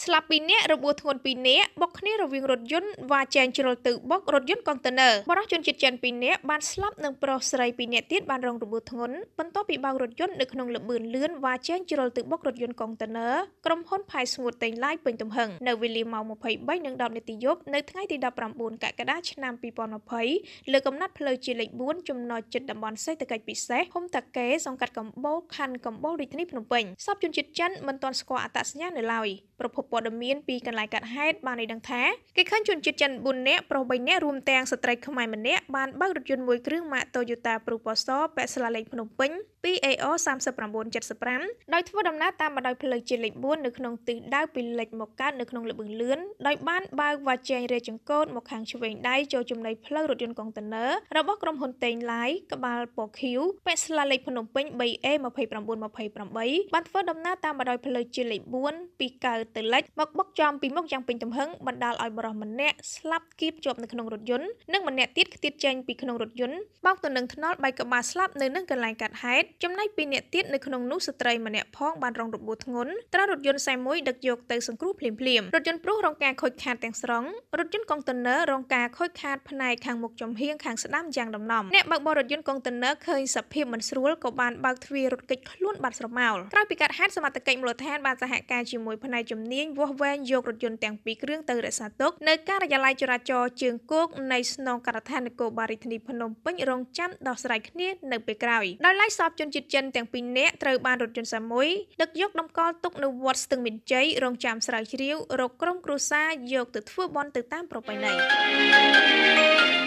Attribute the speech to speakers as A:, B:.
A: ស្លាប់ពីរនាក់របួសធ្ងន់ពីរនាក់បុកគ្នារវាងរថយន្តវ៉ាចែងជ្រុលទៅបុករថយន្តកុងតឺន័របរិសុជនជាតិចិនពីរនាក់បានស្លាប់និងប្រុសស្រីពីរនាក់ទៀតបានរងរបួសធ្ងន់បន្ទាប់ពីបើករថយន្តនៅក្នុងល្បឿនលឿនវ៉ាចែងជ្រុលទៅបុករថយន្តកុងតឺន័រក្រុមហ៊ុនផែស្ងួតតេងឡាយពេញទំហឹងនៅវេលាម៉ោង 23:10 នាទីយប់នៅថ្ងៃទី 19 កក្កដាឆ្នាំ 2020 លើកំណត់ផ្លូវជាតិលេខ 4 ចំណុចជិតតំបន់សេដ្ឋកិច្ចពិសេសភូមិតាកេសង្កាត់កំបោលខណ្ឌកំបោលរាជធានីភ្នំពេញសពជនជាតិចិនមិនទាន់ស្គាល់អត្តសញ្ញាណនៅឡើយប្រភពព័ត៌មានពីកន្លែងកើតហេតុបានឲ្យដឹងថាគេឃើញជនជាតិចិន4នាក់ប្រុស3នាក់រួមទាំងស្ត្រីខ្មែរម្នាក់បានបើករថយន្តមួយគ្រឿងម៉ាក Toyota ព្រុសពណ៌សពាក់ស្លាលេខភ្នំពេញ 2AO 3975ដោយធ្វើដំណើរតាមបណ្ដោយផ្លូវជាតិលេខ 4 នៅក្នុងទិសដៅពីលិចមកកើតនៅក្នុងល្បឿនលឿនដោយបានបើកវ៉ាចែងរេចង្កូតមកខាងឆ្វេងដៃចូលចំណីផ្លូវរថយន្តកុងតឺន័ររបស់ក្រុមហ៊ុនតេងឡាយក្បាលពណ៌ខៀវពាក់ស្លាលេខភ្នំពេញ 3A2928 បានធ្វើដំណើរតាមបណ្ដោយផ្លូវជាតិលេខ 4 ពីកើតទៅលិចមកបុកចំពីមុខយ៉ាងពេញទំហឹងបណ្ដាលឲ្យបរិសម្នាក់ស្លាប់គៀបជាប់នៅក្នុងរថយន្តនិងម្នាក់ទៀតខ្ទាតចេញពីក្នុងរថយន្តបោកទៅនឹងថ្នល់បែកក្បាលស្លាប់នៅនឹងកន្លែងកើតហេតុចំណែកពីរនាក់ទៀតនៅក្នុងនោះស្ត្រីម្នាក់ផងបានរងរបួសធ្ងន់ត្រូវរថយន្ត41ដឹកយកទៅសង្គ្រោះភ្លាមៗរថយន្តព្រុសរងការខូចខាតទាំងស្រុងរថយន្តកុងតឺន័ររងការខូចខាតផ្នែកខាងមុខចំហៀងខាងស្ដាំយ៉ាងដំណំអ្នកបើកបររថយន្តកុងតឺន័រឃើញសភាពមិនស្រួលក៏បានបើកទ្វាររថគេចខ្លួនបាត់ស្រមោលក្រោយពីកើតហេតុសមត្ថកិច្ចមូលដ្ឋានបានសហការជាមួយផ្នែកជំនាញវាស់វែងយករថយន្តទាំងពីរគ្រឿងទៅរក្សាទុកនៅការិយាល័យចរាចរណ៍ជើងគោកនៃស្នងការដ្ឋាននគរបាលរាជធានីភ្នំពេញរងចាំដោះស្រាយគ្នានៅពេលក្រោយដោយឡែកសពជនជាតិចិនទាំងពីរនាក់ត្រូវបានរថយន្ត41ដឹកយកតម្កល់ទុកនៅវត្តស្ទឹងមានជ័យរងចាំស្រាវជ្រាវរកក្រុមគ្រួសារយកទៅធ្វើបុណ្យទៅតាមប្រពៃណី